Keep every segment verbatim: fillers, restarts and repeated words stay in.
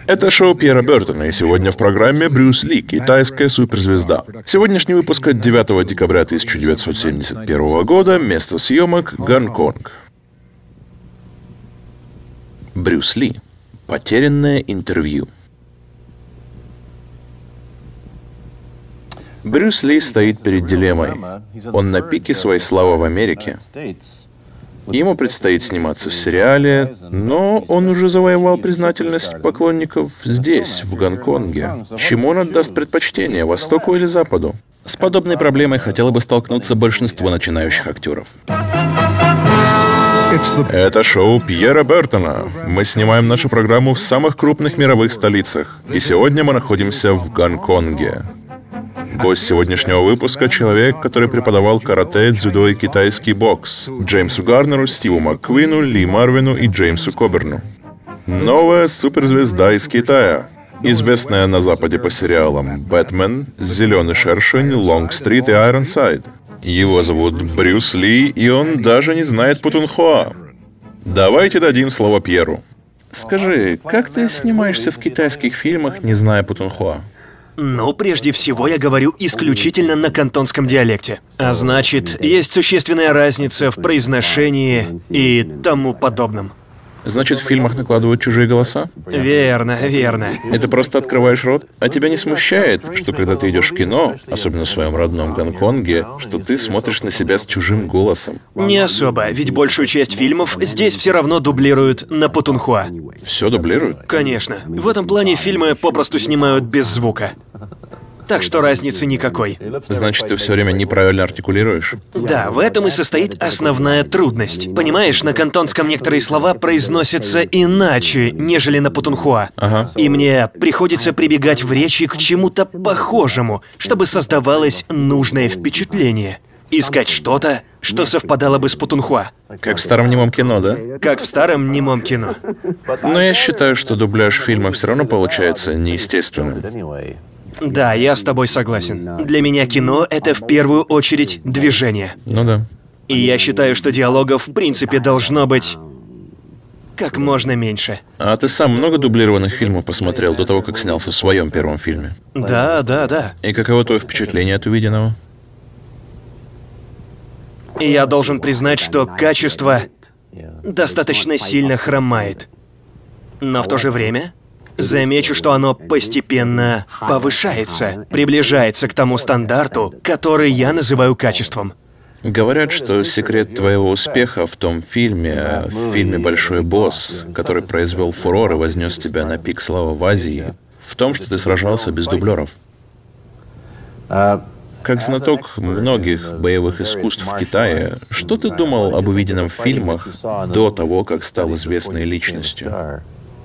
Это шоу Пьера Бертона, и сегодня в программе Брюс Ли, китайская суперзвезда. Сегодняшний выпуск от девятого декабря тысяча девятьсот семьдесят первого года, место съемок — Гонконг. Брюс Ли. Потерянное интервью. Брюс Ли стоит перед дилеммой. Он на пике своей славы в Америке. Ему предстоит сниматься в сериале, но он уже завоевал признательность поклонников здесь, в Гонконге. Чему он отдаст предпочтение, Востоку или Западу? С подобной проблемой хотело бы столкнуться большинство начинающих актеров. Это шоу Пьера Бертона. Мы снимаем нашу программу в самых крупных мировых столицах. И сегодня мы находимся в Гонконге. Гость сегодняшнего выпуска — человек, который преподавал карате, дзюдо и китайский бокс Джеймсу Гарнеру, Стиву МакКуину, Ли Марвину и Джеймсу Коберну. Новая суперзвезда из Китая. Известная на Западе по сериалам «Бэтмен», «Зеленый шершень», «Лонг-стрит» и «Айронсайд». Его зовут Брюс Ли, и он даже не знает путунхуа. Давайте дадим слово Пьеру. Скажи, как ты снимаешься в китайских фильмах, не зная путунхуа? Ну, прежде всего, я говорю исключительно на кантонском диалекте. А значит, есть существенная разница в произношении и тому подобном. Значит, в фильмах накладывают чужие голоса? Верно, верно. И ты просто открываешь рот? А тебя не смущает, что когда ты идешь в кино, особенно в своем родном Гонконге, что ты смотришь на себя с чужим голосом? Не особо, ведь большую часть фильмов здесь все равно дублируют на путунхуа. Все дублируют? Конечно. В этом плане фильмы попросту снимают без звука. Так что разницы никакой. Значит, ты все время неправильно артикулируешь? Да, в этом и состоит основная трудность. Понимаешь, на кантонском некоторые слова произносятся иначе, нежели на путунхуа. Ага. И мне приходится прибегать в речи к чему-то похожему, чтобы создавалось нужное впечатление. Искать что-то, что совпадало бы с путунхуа. Как в старом немом кино, да? Как в старом немом кино. Но я считаю, что дубляж в фильмах все равно получается неестественным. Да, я с тобой согласен. Для меня кино — это в первую очередь движение. Ну да. И я считаю, что диалогов в принципе должно быть как можно меньше. А ты сам много дублированных фильмов посмотрел до того, как снялся в своем первом фильме? Да, да, да. И каково твое впечатление от увиденного? И я должен признать, что качество достаточно сильно хромает. Но в то же время замечу, что оно постепенно повышается, приближается к тому стандарту, который я называю качеством. Говорят, что секрет твоего успеха в том фильме, в фильме «Большой босс», который произвел фурор и вознес тебя на пик славы в Азии, в том, что ты сражался без дублеров. Как знаток многих боевых искусств в Китае, что ты думал об увиденном в фильмах до того, как стал известной личностью?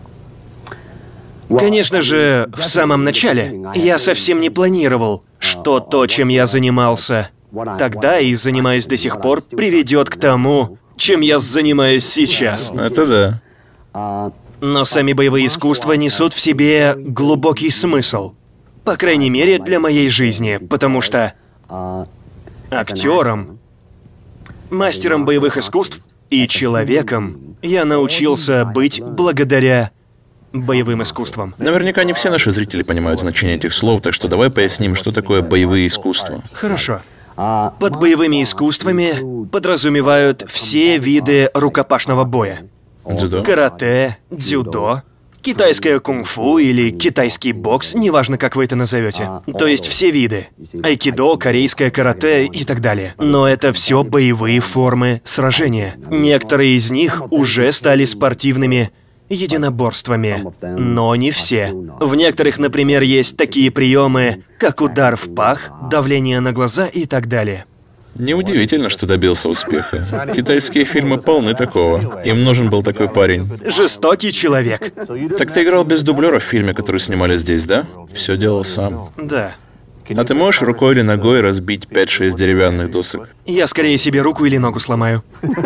Конечно же, в самом начале я совсем не планировал, что то, чем я занимался тогда и занимаюсь до сих пор, приведет к тому, чем я занимаюсь сейчас. Это да. Но сами боевые искусства несут в себе глубокий смысл. По крайней мере, для моей жизни, потому что актером, мастером боевых искусств и человеком я научился быть благодаря боевым искусствам. Наверняка не все наши зрители понимают значение этих слов, так что давай поясним, что такое боевые искусства. Хорошо. Под боевыми искусствами подразумевают все виды рукопашного боя. Дзюдо? Карате, дзюдо, китайское кунг-фу или китайский бокс, неважно, как вы это назовете. То есть все виды. Айкидо, корейское карате и так далее. Но это все боевые формы сражения. Некоторые из них уже стали спортивными единоборствами, но не все. В некоторых, например, есть такие приемы, как удар в пах, давление на глаза и так далее. Неудивительно, что добился успеха. Китайские фильмы полны такого. Им нужен был такой парень. Жестокий человек. Так ты играл без дублера в фильме, который снимали здесь, да? Все делал сам. Да. А ты можешь рукой или ногой разбить пять-шесть деревянных досок? Я скорее себе руку или ногу сломаю.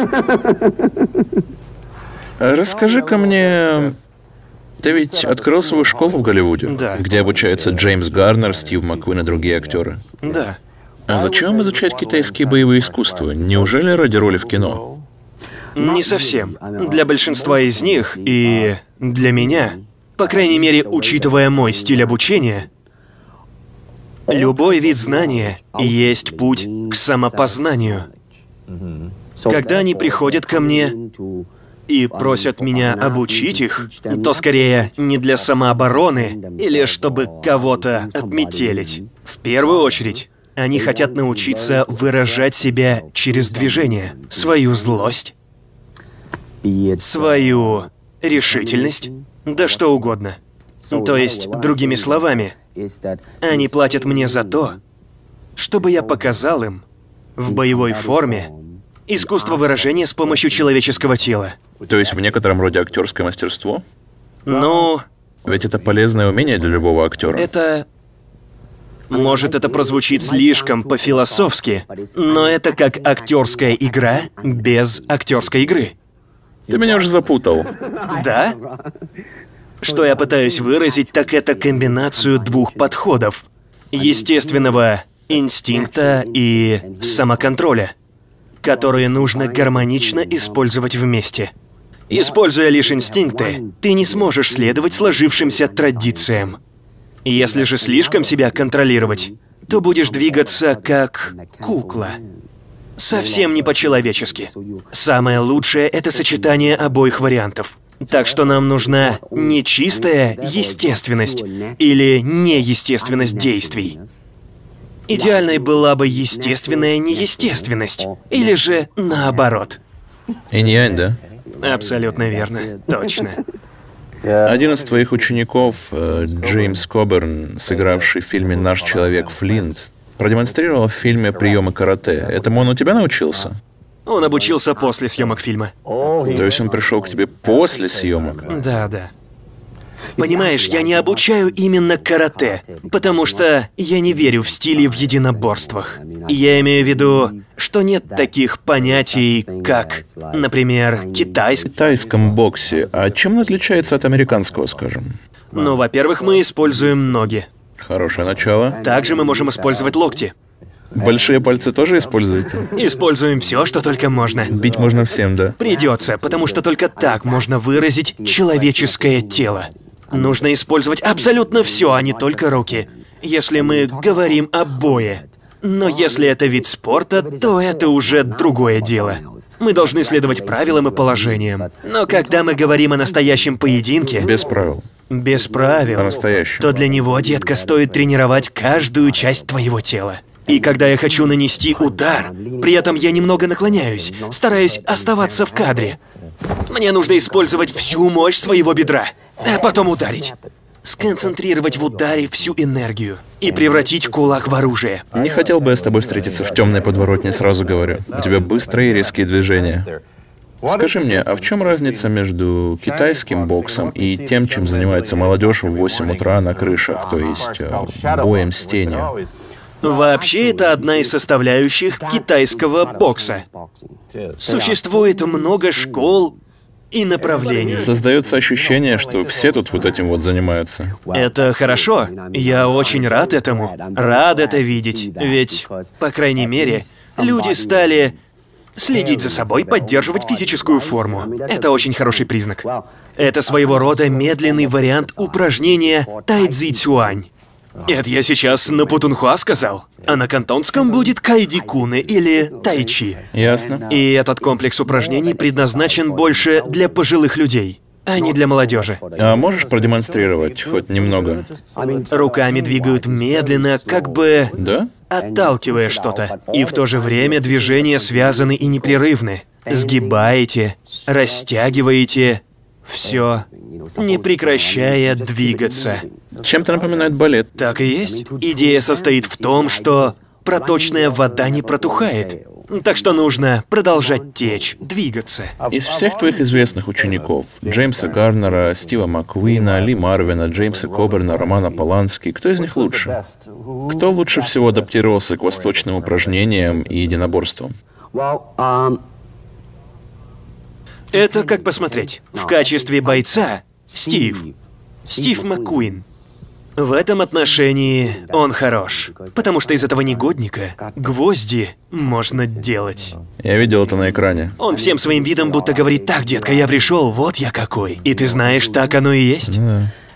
Расскажи-ка мне... Ты ведь открыл свою школу в Голливуде? Да. Где обучаются Джеймс Гарнер, Стив МакКуин и другие актеры? Да. А зачем изучать китайские боевые искусства? Неужели ради роли в кино? Не совсем. Для большинства из них и для меня По крайней мере, учитывая мой стиль обучения, любой вид знания есть путь к самопознанию. Когда они приходят ко мне и просят меня обучить их, то скорее не для самообороны или чтобы кого-то обметелить. В первую очередь, они хотят научиться выражать себя через движение, свою злость, свою решительность, да что угодно. То есть, другими словами, они платят мне за то, чтобы я показал им в боевой форме искусство выражения с помощью человеческого тела. То есть в некотором роде актерское мастерство? Ну, Ведь это полезное умение для любого актера. это... Может, это прозвучит слишком по-философски, но это как актерская игра без актерской игры. Ты меня уже запутал. Да? Что я пытаюсь выразить, так это комбинацию двух подходов. Естественного инстинкта и самоконтроля, которые нужно гармонично использовать вместе. Используя лишь инстинкты, ты не сможешь следовать сложившимся традициям. Если же слишком себя контролировать, то будешь двигаться как кукла. Совсем не по-человечески. Самое лучшее — это сочетание обоих вариантов. Так что нам нужна не чистая естественность или неестественность действий. Идеальной была бы естественная неестественность, или же наоборот. Инь-янь, да? Абсолютно верно, точно. Один из твоих учеников, э, Джеймс Коберн, сыгравший в фильме «Наш человек Флинт», продемонстрировал в фильме приемы карате. Этому он у тебя научился? Он обучился после съемок фильма. То есть он пришел к тебе после съемок? Да, да. Понимаешь, я не обучаю именно карате, потому что я не верю в стили в единоборствах. Я имею в виду, что нет таких понятий, как, например, китайский. В тайском боксе, а чем он отличается от американского, скажем? Ну, во-первых, мы используем ноги. Хорошее начало. Также мы можем использовать локти. Большие пальцы тоже используете? Используем все, что только можно. Бить можно всем, да? Придется, потому что только так можно выразить человеческое тело. Нужно использовать абсолютно все, а не только руки, если мы говорим о бое. Но если это вид спорта, то это уже другое дело. Мы должны следовать правилам и положениям. Но когда мы говорим о настоящем поединке... Без правил. Без правил. О настоящем. То для него, детка, стоит тренировать каждую часть твоего тела. И когда я хочу нанести удар, при этом я немного наклоняюсь, стараюсь оставаться в кадре. Мне нужно использовать всю мощь своего бедра, а потом ударить. Сконцентрировать в ударе всю энергию и превратить кулак в оружие. Не хотел бы я с тобой встретиться в темной подворотне, сразу говорю. У тебя быстрые и резкие движения. Скажи мне, а в чем разница между китайским боксом и тем, чем занимается молодежь в восемь утра на крышах, то есть э, боем с тенью? Вообще, это одна из составляющих китайского бокса. Существует много школ и направлений. Создается ощущение, что все тут вот этим вот занимаются. Это хорошо. Я очень рад этому. Рад это видеть. Ведь, по крайней мере, люди стали следить за собой, поддерживать физическую форму. Это очень хороший признак. Это своего рода медленный вариант упражнения тайцзи-цюань. Это я сейчас на путунхуа сказал, а на кантонском будет кайди-куны или тайчи. Ясно. И этот комплекс упражнений предназначен больше для пожилых людей, а не для молодежи. А можешь продемонстрировать хоть немного? Руками двигают медленно, как бы Да? отталкивая что-то. И в то же время движения связаны и непрерывны. Сгибаете, растягиваете, все, не прекращая двигаться. Чем-то напоминает балет. Так и есть. Идея состоит в том, что проточная вода не протухает. Так что нужно продолжать течь, двигаться. Из всех твоих известных учеников, Джеймса Гарнера, Стива Маккуина, Ли Марвина, Джеймса Коберна, Романа Полански, кто из них лучше? Кто лучше всего адаптировался к восточным упражнениям и единоборствам? Это как посмотреть. В качестве бойца Стив. Стив Маккуин. В этом отношении он хорош, потому что из этого негодника гвозди можно делать. Я видел это на экране. Он всем своим видом будто говорит: «Так, детка, я пришел, вот я какой». И ты знаешь, так оно и есть. Да.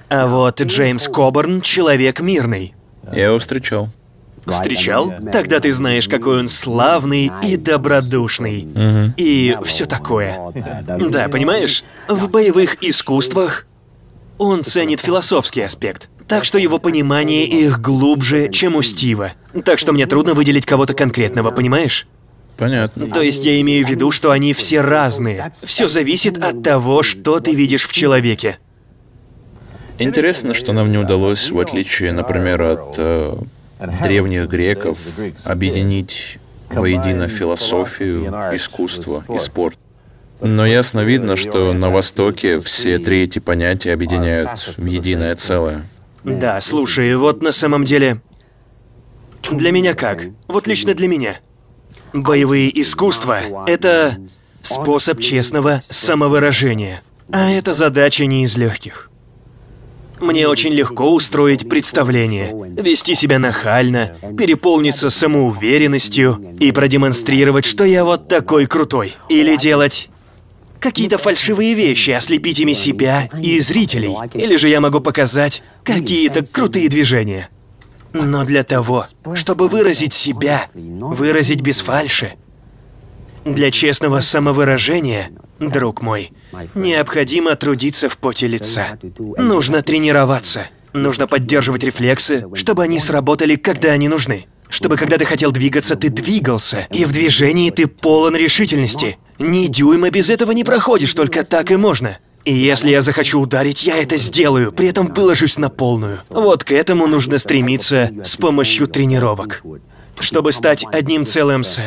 А вот Джеймс Коберн — человек мирный. Я его встречал. Встречал? Тогда ты знаешь, какой он славный и добродушный. Угу. И все такое. Да, понимаешь? В боевых искусствах он ценит философский аспект. Так что его понимание их глубже, чем у Стива. Так что мне трудно выделить кого-то конкретного, понимаешь? Понятно. То есть я имею в виду, что они все разные. Все зависит от того, что ты видишь в человеке. Интересно, что нам не удалось, в отличие, например, от э, древних греков, объединить воедино философию, искусство и спорт. Но ясно видно, что на Востоке все три эти понятия объединяют в единое целое. Да, слушай, вот на самом деле... Для меня как? Вот лично для меня. Боевые искусства — это способ честного самовыражения. А эта задача не из легких. Мне очень легко устроить представление, вести себя нахально, переполниться самоуверенностью и продемонстрировать, что я вот такой крутой. Или делать какие-то фальшивые вещи, ослепить ими себя и зрителей. Или же я могу показать какие-то крутые движения. Но для того, чтобы выразить себя, выразить без фальши, для честного самовыражения, друг мой, необходимо трудиться в поте лица. Нужно тренироваться. Нужно поддерживать рефлексы, чтобы они сработали, когда они нужны. Чтобы, когда ты хотел двигаться, ты двигался. И в движении ты полон решительности. Ни дюйма без этого не проходишь, только так и можно. И если я захочу ударить, я это сделаю, при этом выложусь на полную. Вот к этому нужно стремиться с помощью тренировок. Чтобы стать одним целым с...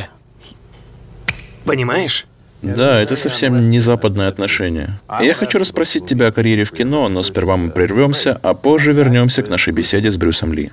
Понимаешь? Да, это совсем не западное отношение. Я хочу расспросить тебя о карьере в кино, но сперва мы прервемся, а позже вернемся к нашей беседе с Брюсом Ли.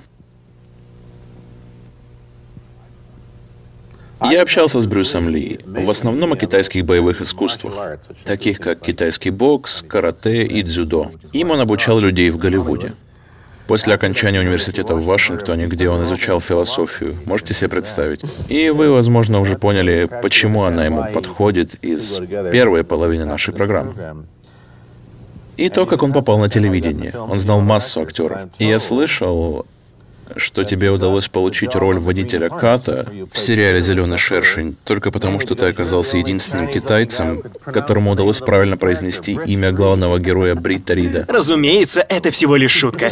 Я общался с Брюсом Ли, в основном о китайских боевых искусствах, таких как китайский бокс, карате и дзюдо. Им он обучал людей в Голливуде. После окончания университета в Вашингтоне, где он изучал философию, можете себе представить. И вы, возможно, уже поняли, почему она ему подходит из первой половины нашей программы. И то, как он попал на телевидение. Он знал массу актеров. И я слышал, что тебе удалось получить роль водителя Ката в сериале «Зеленый шершень» только потому, что ты оказался единственным китайцем, которому удалось правильно произнести имя главного героя Брита Рида. Разумеется, это всего лишь шутка.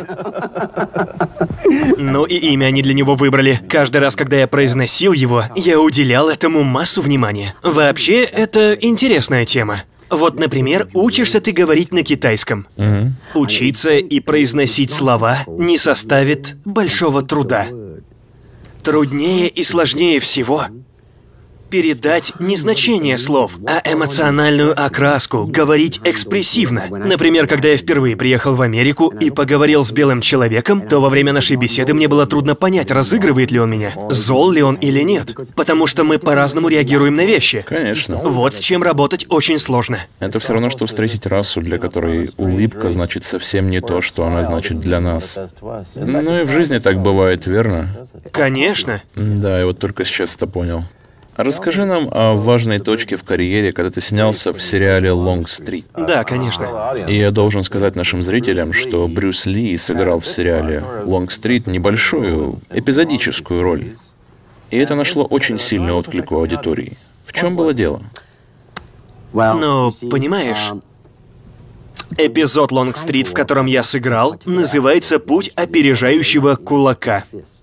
Ну и имя они для него выбрали. Каждый раз, когда я произносил его, я уделял этому массу внимания. Вообще, это интересная тема. Вот, например, учишься ты говорить на китайском. Угу. Учиться и произносить слова не составит большого труда. Труднее и сложнее всего передать не значение слов, а эмоциональную окраску, говорить экспрессивно. Например, когда я впервые приехал в Америку и поговорил с белым человеком, то во время нашей беседы мне было трудно понять, разыгрывает ли он меня, зол ли он или нет. Потому что мы по-разному реагируем на вещи. Конечно. Вот с чем работать очень сложно. Это все равно, что встретить расу, для которой улыбка значит совсем не то, что она значит для нас. Ну и в жизни так бывает, верно? Конечно. Да, я вот только сейчас это понял. Расскажи нам о важной точке в карьере, когда ты снялся в сериале «Лонг-стрит». Да, конечно. И я должен сказать нашим зрителям, что Брюс Ли сыграл в сериале «Лонг-стрит» небольшую эпизодическую роль. И это нашло очень сильный отклик у аудитории. В чем было дело? Ну, понимаешь, эпизод «Лонг-стрит», в котором я сыграл, называется «Путь опережающего кулака».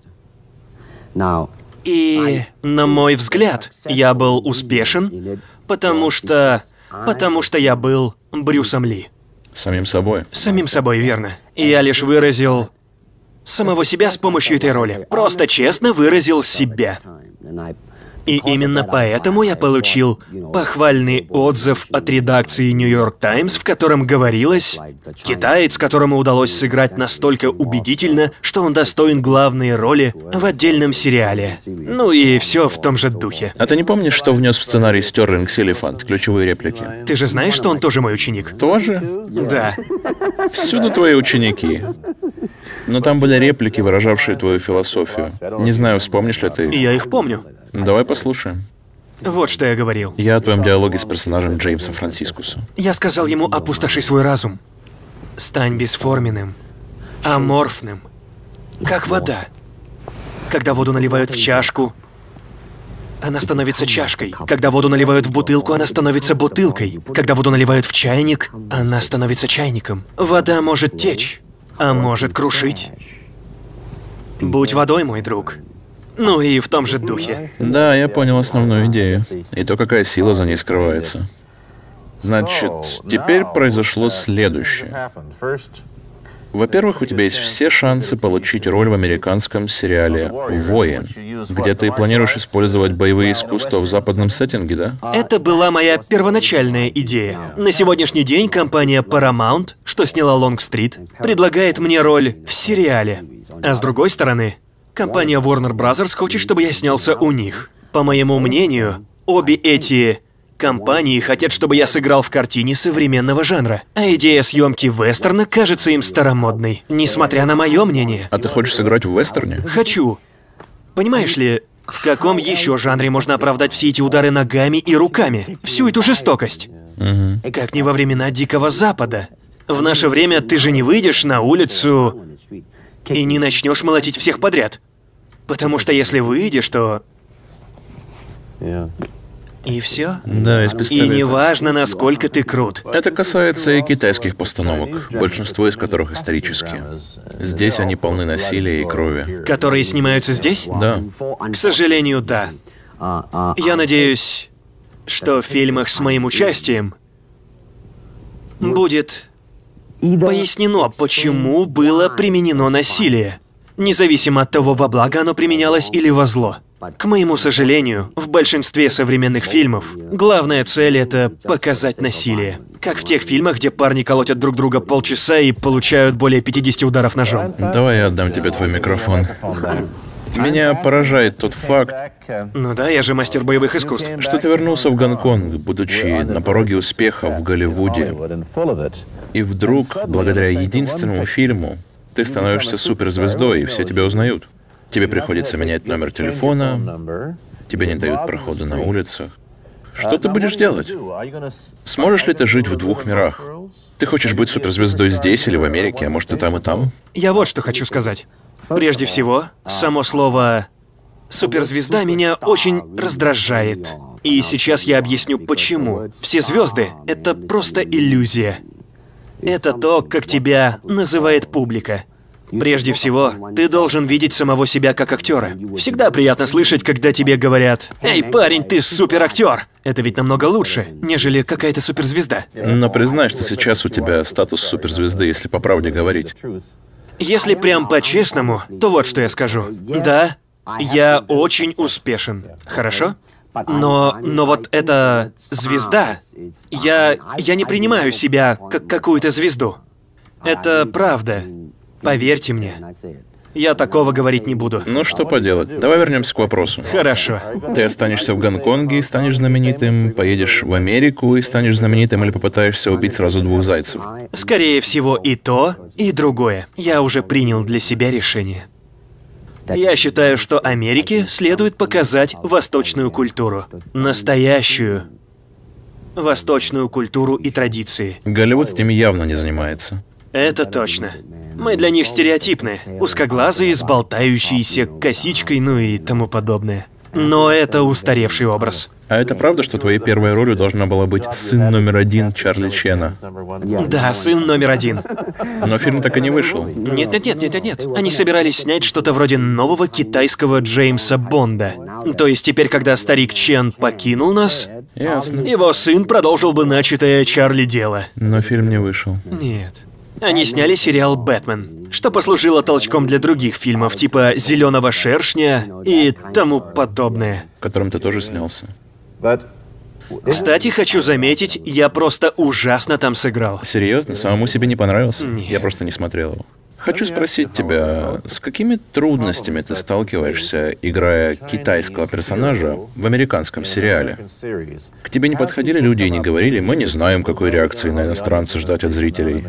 И, на мой взгляд, я был успешен, потому что... потому что я был Брюсом Ли. Самим собой. Самим собой, верно. И я лишь выразил самого себя с помощью этой роли. Просто честно выразил себя. И именно поэтому я получил похвальный отзыв от редакции New York Times, в котором говорилось: «Китаец, которому удалось сыграть настолько убедительно, что он достоин главной роли в отдельном сериале». Ну и все в том же духе. А ты не помнишь, что внес в сценарий Стерлинг Силифант, ключевые реплики? Ты же знаешь, что он тоже мой ученик? Тоже? Да. Всюду твои ученики. Но там были реплики, выражавшие твою философию. Не знаю, вспомнишь ли ты. Я их помню. Давай послушаем. Вот что я говорил. Я о твоем диалоге с персонажем Джеймса Францискуса. Я сказал ему: «Опустоши свой разум». Стань бесформенным, аморфным, как вода. Когда воду наливают в чашку, она становится чашкой. Когда воду наливают в бутылку, она становится бутылкой. Когда воду наливают в чайник, она становится чайником. Вода может течь, а может крушить. Будь водой, мой друг. Ну и в том же духе. Да, я понял основную идею. И то, какая сила за ней скрывается. Значит, теперь произошло следующее. Во-первых, у тебя есть все шансы получить роль в американском сериале «Воин», где ты планируешь использовать боевые искусства в западном сеттинге, да? Это была моя первоначальная идея. На сегодняшний день компания Paramount, что сняла Лонг-стрит, предлагает мне роль в сериале. А с другой стороны, компания Warner Brothers хочет, чтобы я снялся у них. По моему мнению, обе эти компании хотят, чтобы я сыграл в картине современного жанра. А идея съемки вестерна кажется им старомодной, несмотря на мое мнение. А ты хочешь сыграть в вестерне? Хочу. Понимаешь ли, в каком еще жанре можно оправдать все эти удары ногами и руками? Всю эту жестокость? Угу. Как не во времена Дикого Запада. В наше время ты же не выйдешь на улицу и не начнешь молотить всех подряд. Потому что если выйдешь, то... И все? Да, из И пистолета. неважно, насколько ты крут. Это касается и китайских постановок, большинство из которых исторические. Здесь они полны насилия и крови. Которые снимаются здесь? Да. К сожалению, да. Я надеюсь, что в фильмах с моим участием будет пояснено, почему было применено насилие. Независимо от того, во благо оно применялось или во зло. К моему сожалению, в большинстве современных фильмов главная цель — это показать насилие. Как в тех фильмах, где парни колотят друг друга полчаса и получают более пятидесяти ударов ножом. Давай я отдам тебе твой микрофон. Меня поражает тот факт, Ну да, я же мастер боевых искусств. что ты вернулся в Гонконг, будучи на пороге успеха в Голливуде. И вдруг, благодаря единственному фильму, ты становишься суперзвездой, и все тебя узнают. Тебе приходится менять номер телефона, тебе не дают прохода на улицах. Что ты будешь делать? Сможешь ли ты жить в двух мирах? Ты хочешь быть суперзвездой здесь или в Америке, а может и там, и там? Я вот что хочу сказать. Прежде всего, само слово «суперзвезда» меня очень раздражает. И сейчас я объясню, почему. Все звезды — это просто иллюзия. Это то, как тебя называет публика. Прежде всего, ты должен видеть самого себя как актера. Всегда приятно слышать, когда тебе говорят: «Эй, парень, ты суперактер!» Это ведь намного лучше, нежели какая-то суперзвезда. Но признай, что сейчас у тебя статус суперзвезды, если по правде говорить. Если прям по-честному, то вот что я скажу. Да, я очень успешен. Хорошо? Но, но вот эта звезда, я, я не принимаю себя как какую-то звезду. Это правда. Поверьте мне. Я такого говорить не буду. Ну что поделать, давай вернемся к вопросу. Хорошо. Ты останешься в Гонконге и станешь знаменитым, поедешь в Америку и станешь знаменитым, или попытаешься убить сразу двух зайцев? Скорее всего, и то, и другое. Я уже принял для себя решение. Я считаю, что Америке следует показать восточную культуру. Настоящую восточную культуру и традиции. Голливуд этим явно не занимается. Это точно. Мы для них стереотипны. Узкоглазые, с болтающейся косичкой, ну и тому подобное. Но это устаревший образ. А это правда, что твоей первой ролью должна была быть сын номер один Чарли Чена? Да, сын номер один. Но фильм так и не вышел. Нет, нет, нет, нет, нет. Они собирались снять что-то вроде нового китайского Джеймса Бонда. То есть теперь, когда старик Чен покинул нас, Ясно. его сын продолжил бы начатое Чарли дело. Но фильм не вышел. Нет. Они сняли сериал «Бэтмен», что послужило толчком для других фильмов, типа «Зеленого шершня» и тому подобное. В котором ты тоже снялся. Кстати, хочу заметить, я просто ужасно там сыграл. Серьезно? Самому себе не понравился? Нет. Я просто не смотрел его. Хочу спросить тебя, с какими трудностями ты сталкиваешься, играя китайского персонажа в американском сериале? К тебе не подходили люди и не говорили: «Мы не знаем, какой реакции на иностранца ждать от зрителей»?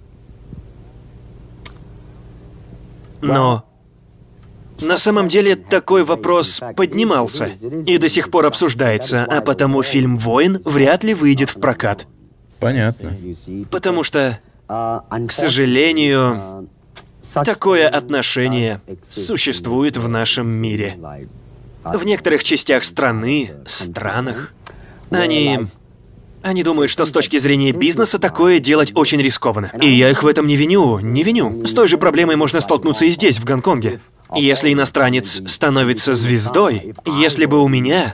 Но на самом деле такой вопрос поднимался и до сих пор обсуждается, а потому фильм «Воин» вряд ли выйдет в прокат. Понятно. Потому что К сожалению, такое отношение существует в нашем мире. В некоторых частях страны, странах, они... Они думают, что с точки зрения бизнеса такое делать очень рискованно. И я их в этом не виню, не виню. С той же проблемой можно столкнуться и здесь, в Гонконге. Если иностранец становится звездой, если бы у меня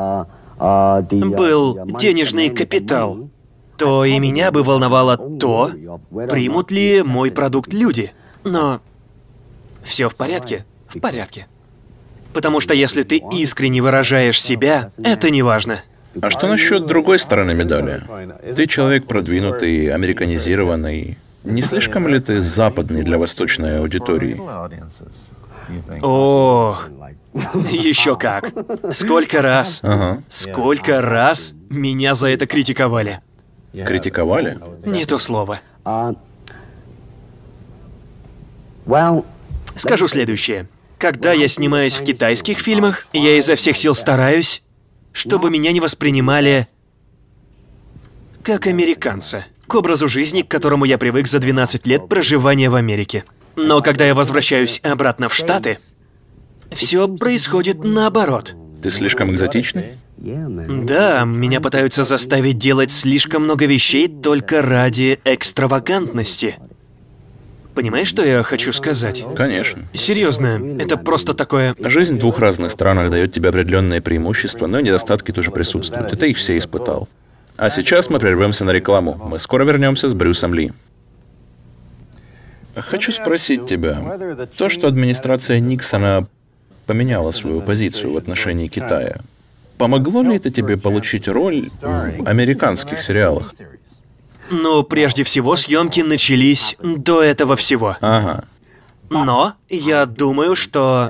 был денежный капитал, то и меня бы волновало то, примут ли мой продукт люди. Но все в порядке, в порядке. Потому что если ты искренне выражаешь себя, это не важно. А что насчет другой стороны медали? Ты человек продвинутый, американизированный. Не слишком ли ты западный для восточной аудитории? О, еще как. Сколько раз, Ага. сколько раз меня за это критиковали. Критиковали? Не то слово. Скажу следующее. Когда я снимаюсь в китайских фильмах, я изо всех сил стараюсь, чтобы меня не воспринимали как американца, к образу жизни, к которому я привык за двенадцать лет проживания в Америке. Но когда я возвращаюсь обратно в Штаты, все происходит наоборот. Ты слишком экзотичный? Да, меня пытаются заставить делать слишком много вещей только ради экстравагантности. Понимаешь, что я хочу сказать? Конечно. Серьезно, это просто такое... Жизнь в двух разных странах дает тебе определенные преимущества, но и недостатки тоже присутствуют. И ты их все испытал. А сейчас мы прервемся на рекламу. Мы скоро вернемся с Брюсом Ли. Хочу спросить тебя, то, что администрация Никсона поменяла свою позицию в отношении Китая, помогло ли это тебе получить роль в американских сериалах? Ну, прежде всего, съемки начались до этого всего. Ага. Но я думаю, что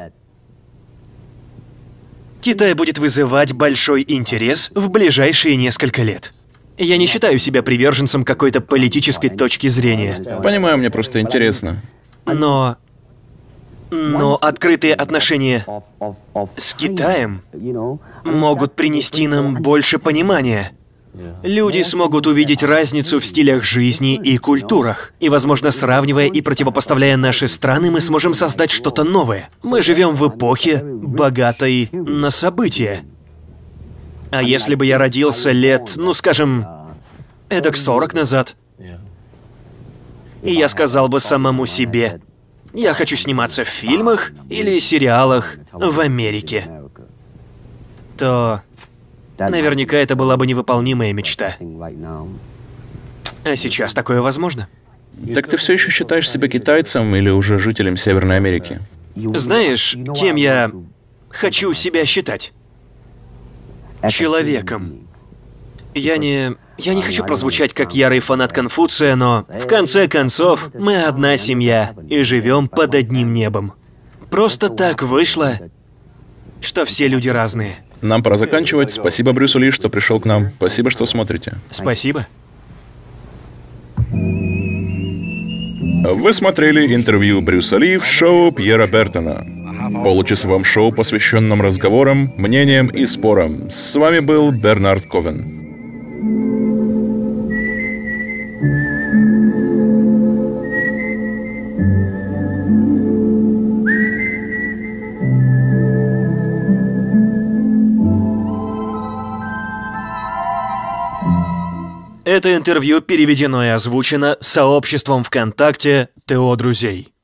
Китай будет вызывать большой интерес в ближайшие несколько лет. Я не считаю себя приверженцем какой-то политической точки зрения. Понимаю, мне просто интересно. Но... Но открытые отношения с Китаем могут принести нам больше понимания. Люди смогут увидеть разницу в стилях жизни и культурах. И, возможно, сравнивая и противопоставляя наши страны, мы сможем создать что-то новое. Мы живем в эпохе, богатой на события. А если бы я родился лет, ну, скажем, эдак сорок назад, и я сказал бы самому себе, я хочу сниматься в фильмах или сериалах в Америке, то... наверняка это была бы невыполнимая мечта. А сейчас такое возможно. Так ты все еще считаешь себя китайцем или уже жителем Северной Америки? Знаешь, кем я хочу себя считать? Человеком. Я не... Я не хочу прозвучать как ярый фанат Конфуция, но в конце концов мы одна семья и живем под одним небом. Просто так вышло, что все люди разные. Нам пора заканчивать. Спасибо Брюсу Ли, что пришел к нам. Спасибо, что смотрите. Спасибо. Вы смотрели интервью Брюса Ли в шоу Пьера Бертона. Получасовом шоу, посвященном разговорам, мнениям и спорам. С вами был Бернард Ковен. Это интервью переведено и озвучено сообществом ВКонтакте ТО Друзей.